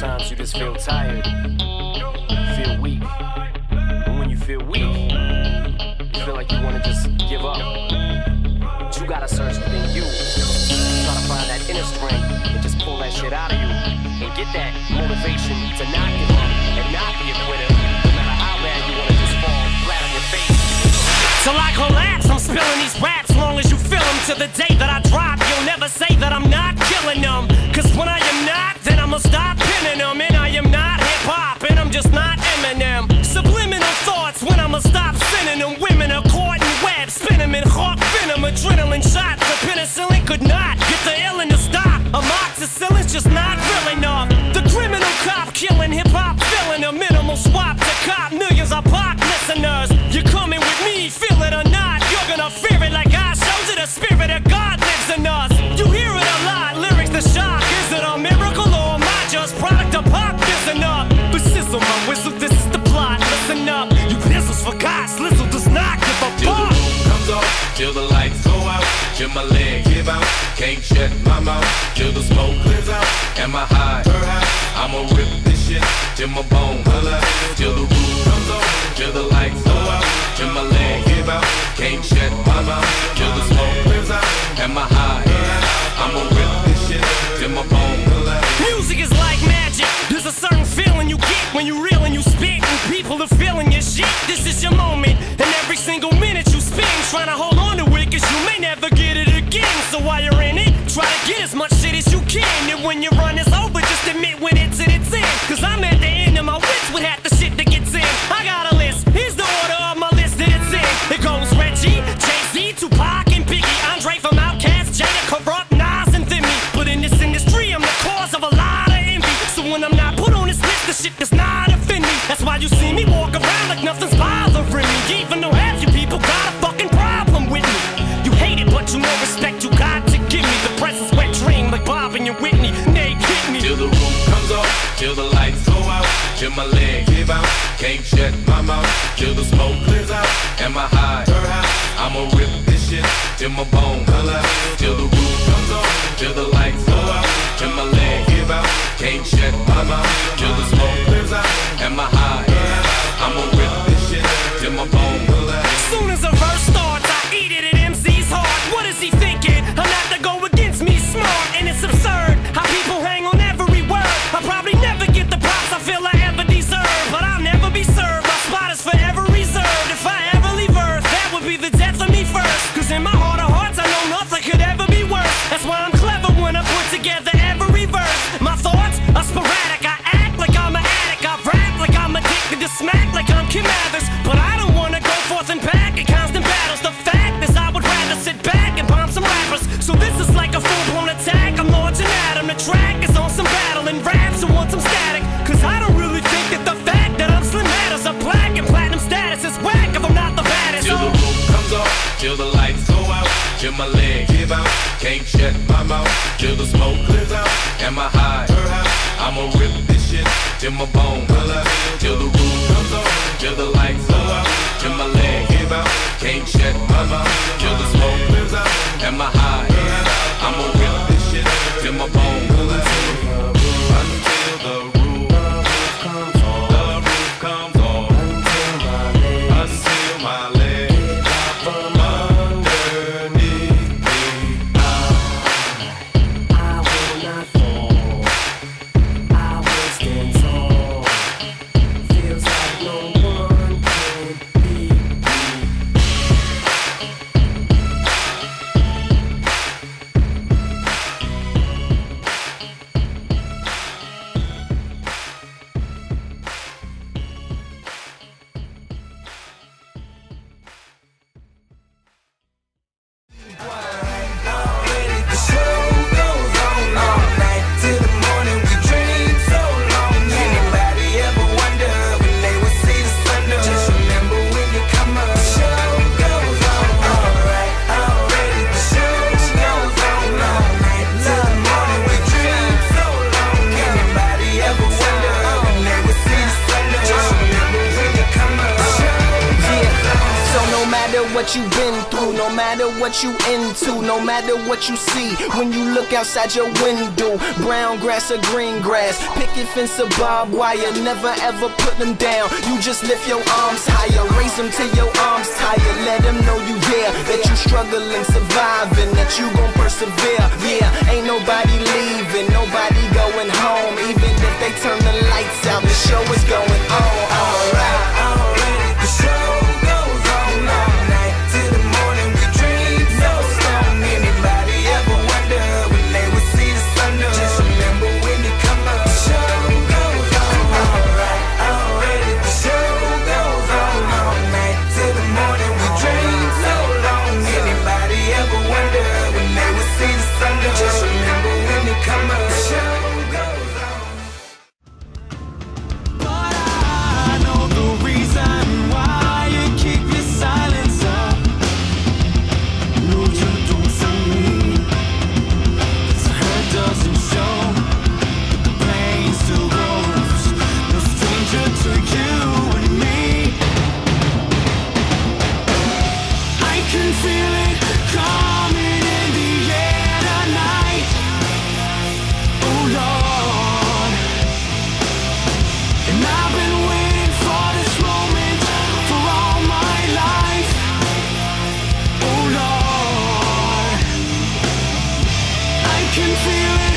Sometimes you just feel tired, feel weak. And when you feel weak, you feel like you want to just give up. But you gotta search within you. Try to find that inner strength and just pull that shit out of you. And get that motivation to not give up and not be a quitter. No matter how bad you want to just fall flat on your face. Till I collapse, I'm spilling these raps. Long as you feel them, to the day that I drop, you'll never say that I'm not killing them. Cause when I am not, then I'ma stop pinning them. And I am not hip-hop, and I'm just not Eminem. Subliminal thoughts when I'ma stop sending them. Women are caught in web, spin them in hawk venom. Adrenaline shots, the penicillin could not get the illin to stop. Amoxicillin's just not real enough. The criminal cop killing hip-hop, filling a minimal swap to cop. Millions of pop listeners, you're coming with me, feel it or not. You're gonna fear it like I showed you. The spirit of God lives in us. You hear it a lot, lyrics the shock. Is it a miracle or am I just product of pop? Listen up, but sizzle my whistle, this is the plot. Listen up, you pistols forgot, Slizzle does not give a till fuck. the roof comes off, till the lights go out, till my legs give out, can't shut my mouth, till the smoke clears out, and my high, I'ma rip this shit, till my bone holla, till the roof comes off, till the lights go out, till my legs give out, can't shut my mouth, till the smoke clears out, and my high, I'ma rip this shit, till my bone holla. Music is like magic. There's a certain feeling you get when you reel and you spit, and people are feeling your shit. This is your moment, and every single minute you spend trying to hold on to it, cause you may never get it again. So while you're in it, try to get as much shit as you can. And when your run is over, just admit when it's in its end. Cause I'm at the end of my wits with half the shit that gets in. I got a list, here's the order of my list that it's in. It goes Reggie, Jay-Z, Tupac, and Biggie, Andre from Outkast, Jada, Corrupt, Nas, and Thimmy. But in this industry, I'm the cause of a lot of envy. So when I'm not put on this list, the shit does not offend me. That's why you see me walk around like nothing's bothering me. Even though half you people got a fucking problem with me. You hate it, but you know respect you got to give me. The presence wet dream like Bob and your Whitney. Nate hit me. Till the roof comes off, till the lights go out, till my legs give out, can't shut my mouth, till the smoke clears out, and my high, I'ma rip this shit, till my bone holla, till the roof comes off, till the lights go out, till my legs give out, can't shut my mouth, till the smoke clears out, and my high, I'ma rip this shit, till my bone holla. Soon as a verse starts, I eat it at MC's heart. What is he thinking? I'm not to go against me smart, and it's absurd how people hang on every word. I'll probably never get the props I feel I ever deserve, but I'll never be served. My spot is forever reserved. If I ever leave Earth, that would be the death of me first. Cause in my heart of hearts, I know nothing could ever be worse. That's why I'm clever when I put together every verse. My thoughts are sporadic. I act like I'm an addict. I rap like I'm addicted to smack like I'm Kim Mathers. But I don't wanna go forth and back in constant battles. The fact is I would rather sit back and bomb some rappers. So this is like a full-blown attack. I'm launching at him. The track is on some battle and raps who want some static. Cause I don't really think that the fact that I'm slim matters. A black and platinum status is whack if I'm not the baddest. Till the roof comes off, till the lights go out, till my legs give out, can't shut my mouth, till the smoke clears out, and my high, I'ma rip this shit, till my bone holla, till the roof comes off, till the lights go out, till my legs give out, can't shut my mouth, till the smoke clears out, and my high, I'ma rip this shit, till my bone holla, until the roof comes off, the roof comes off, until my legs from underneath me. I will not fall, I will stand tall. Feels like no one can beat me. what you've been through, no matter what you into, no matter what you see when you look outside your window. Brown grass or green grass, picket fence or barbed wire, never ever put them down. You just lift your arms higher, raise them till your arms tired. Let them know you there, that you struggling, surviving, that you gon' persevere. Yeah, ain't nobody leaving, nobody going home. Even if they turn the lights out, the show is going on. Alright, the show goes on all night till the morning. We dream so strong. Anybody ever wonder when they would see the sun up? Just remember when you come up, the show goes on. Alright, the show goes on all night till the morning. We dream so long. Anybody ever wonder when they would see the sun up? Just remember when you come up, the show goes on. But I know the reason why you keep your silence up. No, you don't for me. 'Cause the hurt doesn't show, but the pain still grows. No stranger to you and me. I can feel it coming in the air tonight. Oh Lord, and I've been waiting for this moment for all my life. Oh Lord, I can feel it